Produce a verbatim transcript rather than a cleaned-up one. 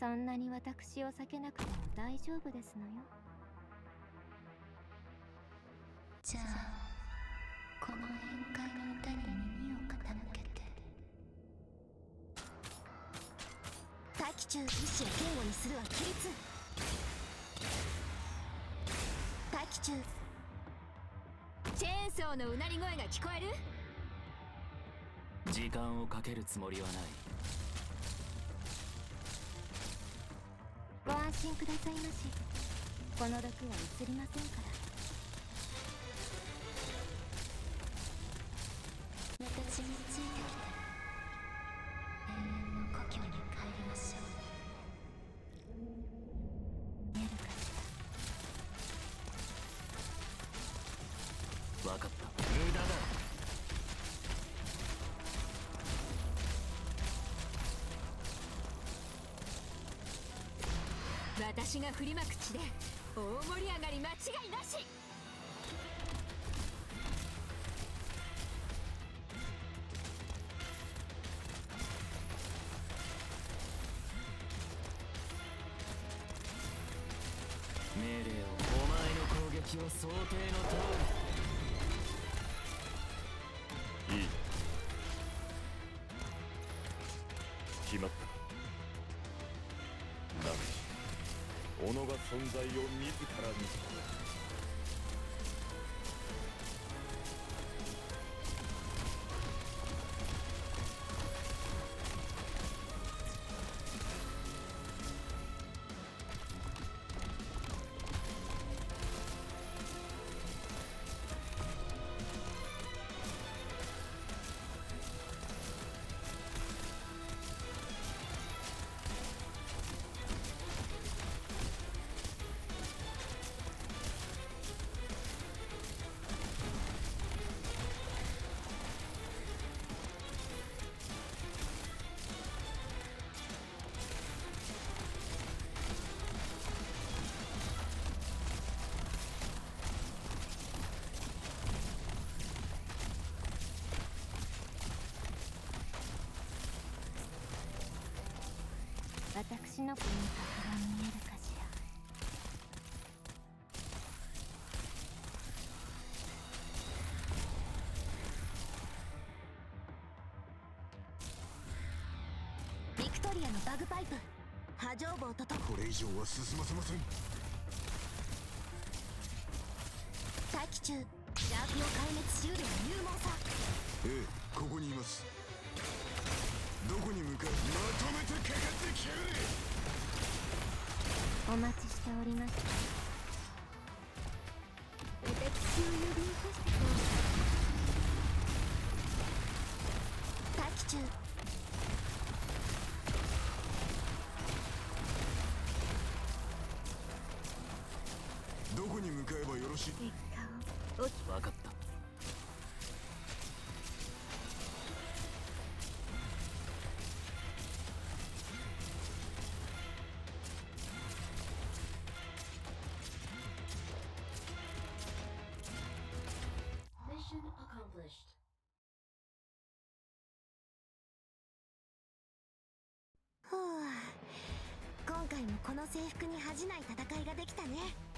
そんなに私を避けなくても大丈夫ですのよ。 じゃあこの宴会の歌に耳を傾けて。大気中意志を言語にするは規律。大気中チェーンソーのうなり声が聞こえる。 時間をかけるつもりはない。 ご安心くださいまし。この毒は移りませんから。 私についてきて永遠の故郷に帰りましょう。 見えるかし分かった。無駄だ。 私が振りまく地で大盛り上がり間違いなし。 命令を。お前の攻撃は想定の通り。いい。決まった。なし、己が存在を自ら見せた。 私のポイントが見えるかしら。 ビクトリアのバグパイプ波状棒とと。 これ以上は進ませません。 大気中シャーピを壊滅しうる勇猛さ。 ええ、ここにいます。どこに向かう。まとめてかかってきやがれ。 お待ちしております。私を呼び起こしてください。 大気中どこに向かえばよろしい。 結果を。 分かった。 ふう、今回もこの制服に恥じない戦いができたね。